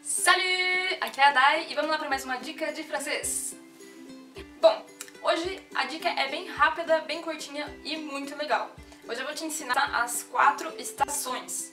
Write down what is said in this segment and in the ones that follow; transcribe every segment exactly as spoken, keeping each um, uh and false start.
Salut! Aqui é a Dai e vamos lá para mais uma dica de francês. Bom, hoje a dica é bem rápida, bem curtinha e muito legal. Hoje eu vou te ensinar as quatro estações.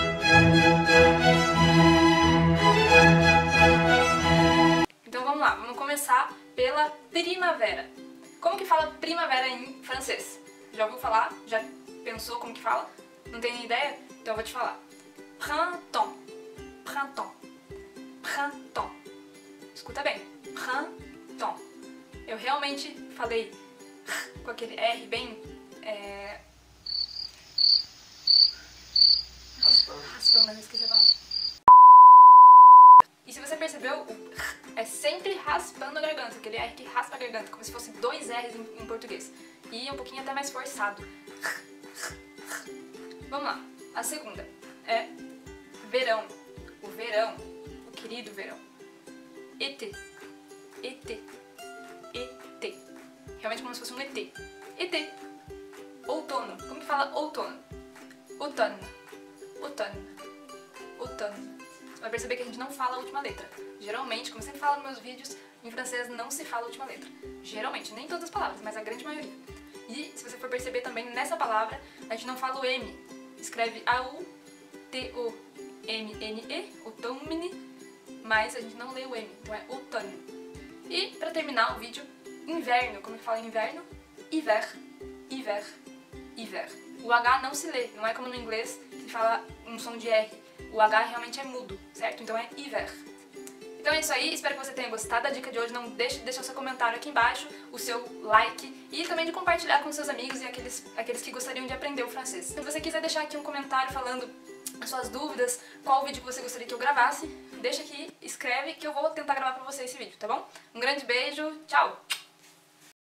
Então vamos lá, vamos começar pela primavera. Como que fala primavera em francês? Já ouviu falar? Já pensou como que fala? Não tem nem ideia? Então eu vou te falar. Printemps, printemps. Printemps. Escuta bem. Printemps. Eu realmente falei com aquele R bem... É... Raspando. Raspando, mas eu esqueci a palavra. E se você percebeu, o é sempre raspando a garganta. Aquele R que raspa a garganta, como se fosse dois R's em, em português. E um pouquinho até mais forçado. Vamos lá. A segunda é verão. O verão. Querido verão. Été. Été. Été. Realmente como se fosse um E T. Été. Outono. Como que fala outono? Outono. Outono. Outono. Você vai perceber que a gente não fala a última letra. Geralmente, como eu sempre falo nos meus vídeos, em francês não se fala a última letra. Geralmente, nem todas as palavras, mas a grande maioria. E se você for perceber também, nessa palavra, a gente não fala o M. Escreve A U T O M N E, outomne. Mas a gente não lê o M, então é outono. E pra terminar o vídeo, inverno. Como que fala inverno? Hiver, hiver, hiver. O H não se lê, não é como no inglês que fala um som de R. O H realmente é mudo, certo? Então é hiver. Então é isso aí, espero que você tenha gostado da dica de hoje. Não deixe de deixar o seu comentário aqui embaixo, o seu like e também de compartilhar com seus amigos e aqueles, aqueles que gostariam de aprender o francês. Se você quiser deixar aqui um comentário falando as suas dúvidas, qual vídeo que você gostaria que eu gravasse, deixa aqui, escreve que eu vou tentar gravar pra você esse vídeo, tá bom? Um grande beijo, tchau!